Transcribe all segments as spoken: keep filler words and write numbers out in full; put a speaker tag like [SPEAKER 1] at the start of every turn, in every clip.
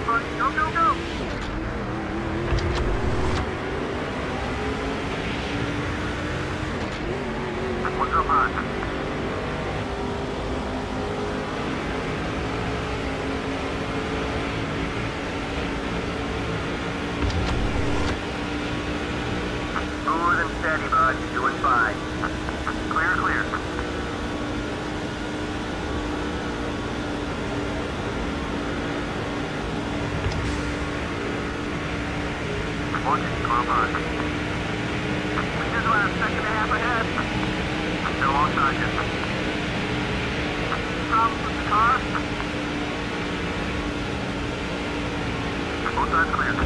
[SPEAKER 1] buddy. Go, go, go! one oh five. Smooth and steady, bud. You're doing fine. Clear, clear. Come on. We just last second and a half ahead. Still alongside you. Problems with the car? Both sides clear.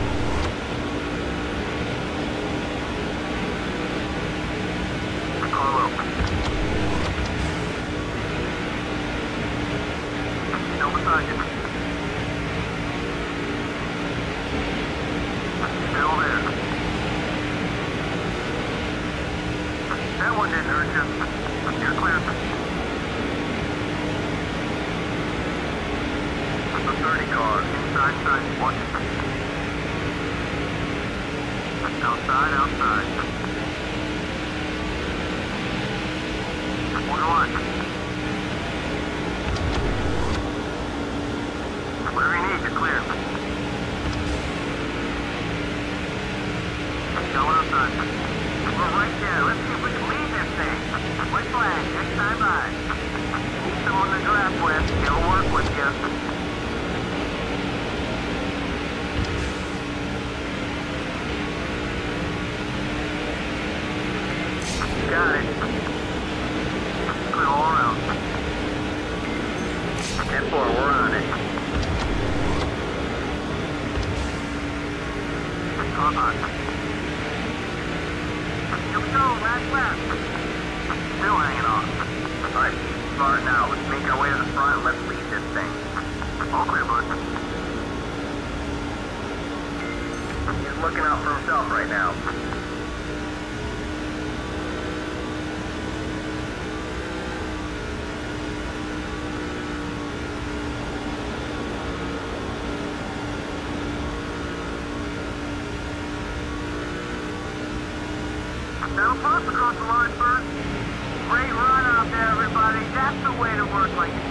[SPEAKER 1] Car low. Still beside you. Still there. That one didn't hurt you. You're clear. The thirty car, inside, side, watch it. Outside, outside. one one. Whatever you need, you're clear. Going outside. We're right there. Let's see if we can lead this thing. White flag, next time by. Need someone to draft with. He'll work with you. Got it. Clear all around. ten four, we're on it. Come on. Here we go, last lap. Still hanging on. Alright, smart now. Let's make our way to the front and let's lead this thing. All clear, bud. He's looking out for himself right now. That'll pop across the line first. Great run out there, everybody. That's the way to work like